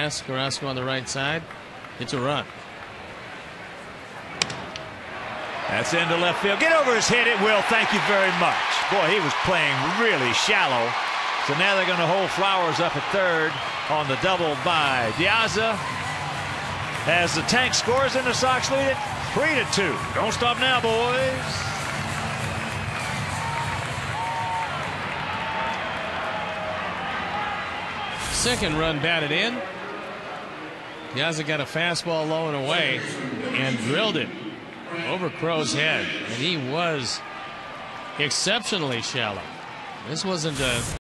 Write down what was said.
pass. Carrasco on the right side. It's a run. That's into left field. Get over his head, it will. Thank you very much. Boy, he was playing really shallow. So now they're going to hold Flowers up at third on the double by Diaza. As the Tank scores and the Sox lead it 3-2. Don't stop now, boys. Second run batted in. Diaza got a fastball low and away and drilled it over Crow's head. And he was exceptionally shallow. This wasn't a